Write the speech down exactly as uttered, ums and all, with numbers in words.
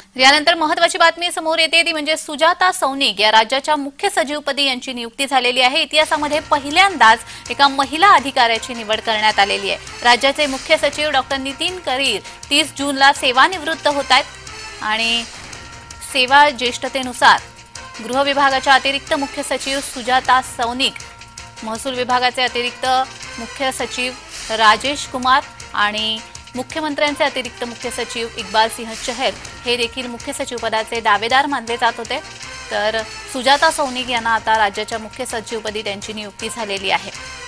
यानंतर महत्त्वाची बातमी समोर येते ती म्हणजे सुजाता सौनिक या राज्याच्या मुख्य सचिवपदी यांची नियुक्ती झालेली आहे। इतिहासामध्ये पहिल्यांदाच एका महिला अधिकाऱ्याची निवड करण्यात आलेली आहे। राज्याचे मुख्य सचिव डॉक्टर नितीन करीर तीस जूनला सेवानिवृत्त होत आहेत आणि सेवा ज्येष्ठतेनुसार गृह विभागाच्या अतिरिक्त मुख्य सचिव सुजाता सौनिक, महसूल विभागाचे अतिरिक्त मुख्य सचिव राजेश कुमार आणि मुख्यमंत्र्यांचे अतिरिक्त मुख्य सचिव इक्बाल सिंह चहल हे देखील मुख्य सचिव पदाचे दावेदार मानले जात होते। तर सुजाता सौनिक यांना आता राज्याच्या मुख्य सचिवपदी त्यांची नियुक्ती झालेली आहे।